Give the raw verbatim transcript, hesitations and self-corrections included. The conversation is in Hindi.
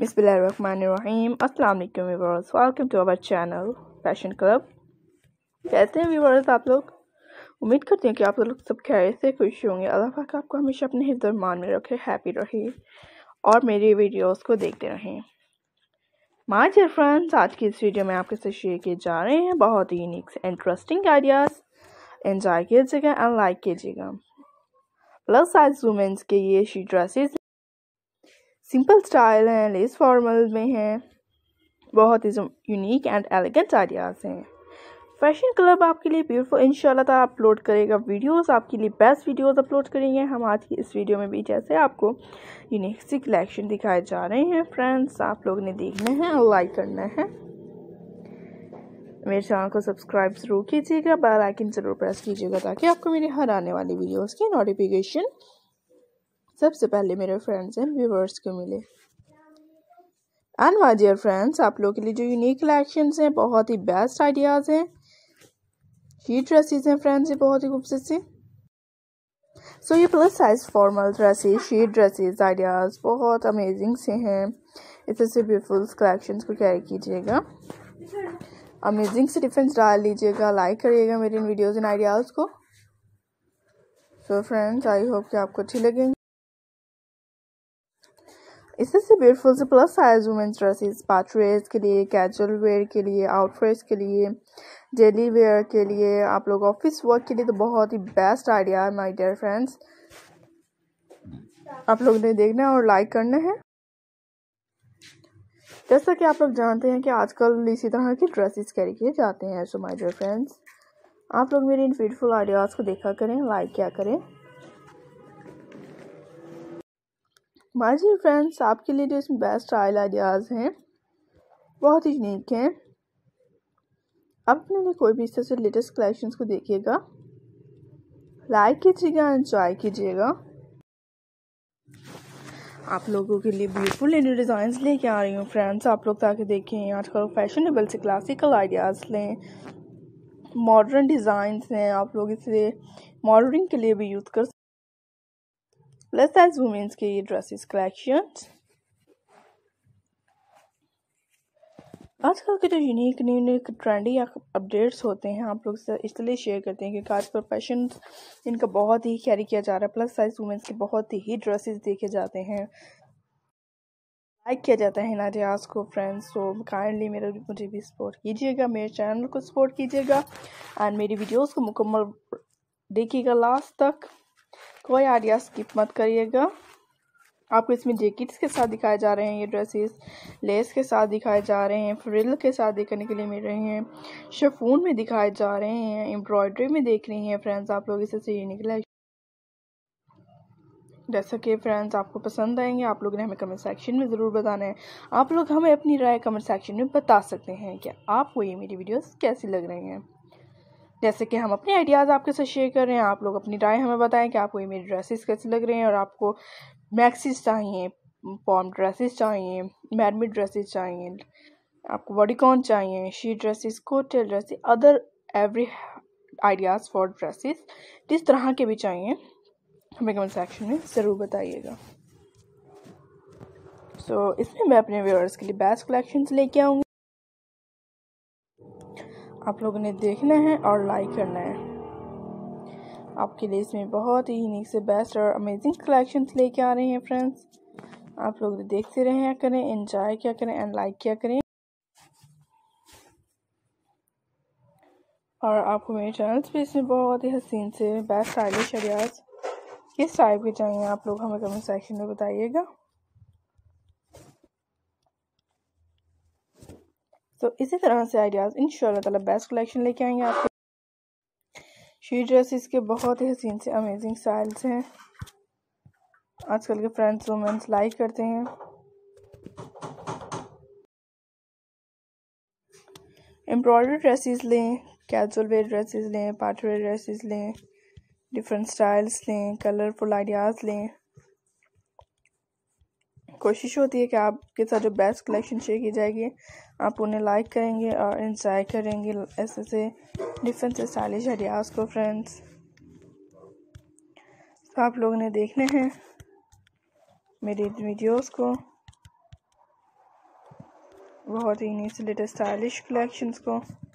बिस्मिल्लाहिर्रहमानिर्रहीम। अस्सलाम वालेकुम viewers, welcome to our channel fashion club. कैसे हैं व्यूअर्स आप लोग? उम्मीद करते हैं कि आप लोग सब खैरियत से खुश होंगे। अल्लाह पाक आपको हमेशा अपने हिफ्ज़ और मान में रखे, हैप्पी रहे और मेरी वीडियोस को देखते रहें। माय डियर फ्रेंड्स, आज की इस वीडियो में आपके साथ शेयर किए जा रहे हैं बहुत ही यूनिक से इंटरेस्टिंग आइडियाज़। एंजॉय कीजिएगा एंड लाइक कीजिएगा। प्लस साइज वुमेन्स के ये शी ड्रेसेस सिंपल स्टाइल हैं, लेस फॉर्मल में हैं, बहुत ही यूनिक एंड एलिगेंट आइडियाज़ हैं। फैशन क्लब आपके लिए ब्यूटीफुल इंशाल्लाह ताला अपलोड करेगा वीडियोस, आपके लिए बेस्ट वीडियोस अपलोड करेंगे हम आज की इस वीडियो में भी। जैसे आपको यूनिक सी कलेक्शन दिखाए जा रहे हैं फ्रेंड्स, आप लोग ने देखना है और लाइक करना है। मेरे चैनल को सब्सक्राइब जरूर कीजिएगा, बेल आइकन जरूर प्रेस कीजिएगा ताकि आपको मेरी हर आने वाली वीडियोस की नोटिफिकेशन सबसे पहले मेरे फ्रेंड्स एंड व्यूवर्स को मिले। एंड माय डियर फ्रेंड्स, आप लोगों के लिए जो यूनिक कलेक्शंस हैं, बहुत ही बेस्ट आइडियाज़ हैं। ये ड्रेसेस हैं फ्रेंड्स, ये बहुत ही खूबसूरत सी। सो ये plus size formal dresses, she dresses ideas बहुत अमेजिंग से हैं। इस से ब्यूटीफुल कलेक्शंस को कैरी कीजिएगा, अमेजिंग से डिफरेंट डाल लीजिएगा, लाइक करिएगा मेरे इन वीडियोज़ एंड आइडियाज़ को। सो फ्रेंड्स, आई होप कि आपको अच्छी लगेंगी। इससे से ब्यूटीफुल से plus size womens dresses party wear के लिए, कैजुअल वेयर के लिए, आउटफिट्स के लिए, डेली वेयर के लिए, आप लोग ऑफिस वर्क के लिए तो बहुत ही बेस्ट आइडिया है माय डियर फ्रेंड्स। आप लोग ने देखना है और लाइक करना है। जैसा कि आप लोग जानते हैं कि आजकल इसी तरह की ड्रेसेस कैरी किए जाते हैं। सो माय डियर फ्रेंड्स, आप लोग मेरे इन ब्यूटीफुल आइडियाज़ को देखा करें, लाइक क्या करें। माय डियर फ्रेंड्स, आपके लिए जो इसमें बेस्ट स्टाइल आइडियाज़ हैं बहुत ही यूनिक हैं। आप अपने लिए कोई भी इस तरह से लेटेस्ट कलेक्शंस को देखिएगा, लाइक कीजिएगा, एंजॉय कीजिएगा। आप लोगों के लिए ब्यूटीफुल न्यू डिज़ाइंस लेके आ रही हूँ फ्रेंड्स, आप लोग ताकि देखें। आजकल फैशनेबल से क्लासिकल आइडियाज़ लें, मॉडर्न डिज़ाइंस हैं, आप लोग इसे मॉडलिंग के लिए भी यूज़ कर। प्लस साइज वुमेन्स के ये ड्रेसेस कलेक्शंस आजकल के जो unique new new trendy updates होते हैं, आप लोग से इसलिए शेयर करते हैं क्योंकि आजकल फैशन इनका बहुत ही कैरी किया जा रहा है। प्लस साइज वुमेन्स के बहुत ही ड्रेसेस देखे जाते हैं, लाइक किया जाता है इन आइडियाज़ को फ्रेंड्स। सो काइंडली मेरा मुझे भी सपोर्ट कीजिएगा, मेरे चैनल को सपोर्ट कीजिएगा एंड मेरी वीडियोज़ को मुकम्मल देखिएगा लास्ट तक, कोई आइडिया स्किप मत करिएगा। आपको इसमें जैकेट्स के साथ दिखाए जा रहे हैं, ये ड्रेसेस लेस के साथ दिखाए जा रहे हैं, फ्रिल के साथ देखने के लिए मिल रहे हैं, शिफॉन में दिखाए जा रहे हैं, एम्ब्रॉयडरी में देख रही हैं फ्रेंड्स। आप लोग इसे से यूनिक कलेक्शन जैसा कि फ्रेंड्स आपको पसंद आएंगे, आप लोग ने हमें कमेंट सेक्शन में ज़रूर बताना है। आप लोग हमें अपनी राय कमेंट सेक्शन में बता सकते हैं कि आपको ये मेरी वीडियोस कैसी लग रही हैं। जैसे कि हम अपने आइडियाज़ आपके साथ शेयर कर रहे हैं, आप लोग अपनी राय हमें बताएं कि आपको ये मेरी ड्रेसेस कैसी लग रही हैं और आपको मैक्सीज चाहिए, पॉम ड्रेसेस चाहिए, मैडमी ड्रेसेस चाहिए, आपको बॉडीकॉन चाहिए, she dresses, cocktail dresses, other every ideas for dresses जिस तरह के भी चाहिए हमें कमेंट सेक्शन में ज़रूर बताइएगा। सो so, इसमें मैं अपने व्यूअर्स के लिए बेस्ट कलेक्शंस लेके आऊँगी, आप लोगों ने देखना है और लाइक करना है। आपके लिए इसमें बहुत ही यूनिक से बेस्ट और अमेजिंग कलेक्शंस लेके आ रहे हैं फ्रेंड्स। आप लोग देखते रहें करें, एंजॉय क्या करें एंड लाइक क्या करें। और आपको मेरे चैनल्स पे इसमें बहुत ही हसीन से बेस्ट स्टाइलिश आइडियाज़ किस टाइप के चाहिए, आप लोग हमें कमेंट सेक्शन में बताइएगा। तो इसी तरह से आइडियाज़ इंशाल्लाह ताला बेस्ट कलेक्शन लेके आएंगे आपके। शी ड्रेसेस के बहुत ही हसीन से अमेजिंग स्टाइल्स हैं, आजकल के फ्रेंड्स वुमेन्स लाइक करते हैं। एम्ब्रॉयडरी ड्रेसेस लें, कैजुअल वेयर ड्रेसेस लें, पार्टी वेयर ड्रेसेस लें, डिफरेंट स्टाइल्स लें, कलरफुल आइडियाज़ लें। कोशिश होती है कि आपके साथ जो बेस्ट कलेक्शन शेयर की जाएगी आप उन्हें लाइक करेंगे और एंजॉय करेंगे ऐसे से डिफरेंट से स्टाइलिश आइडियाज़ को फ्रेंड्स। तो आप लोगों ने देखने हैं मेरी वीडियोस को, बहुत ही नई से लेटेस्ट स्टाइलिश कलेक्शंस को